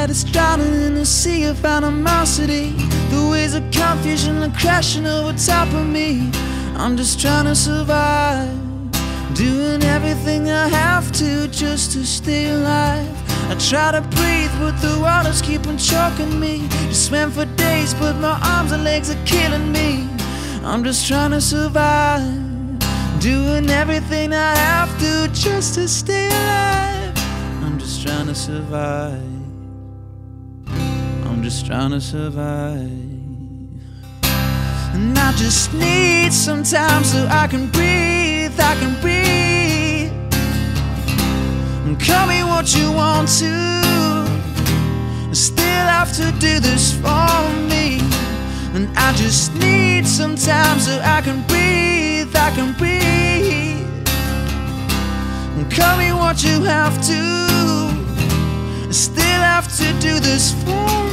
that it's drowning in a sea of animosity. The waves of confusion are crashing over top of me. I'm just trying to survive, doing everything I have to just to stay alive. I try to breathe, but the waters keep on choking me. Just swim for days, but my arms and legs are killing me. I'm just trying to survive, doing everything I have to just to stay alive. I'm just trying to survive. I'm just trying to survive. And I just need some time so I can breathe, I can breathe. And call me what you want to, I still have to do this for me. And I just need some time so I can breathe, I can breathe. And call me what you have to, I still have to do this for me.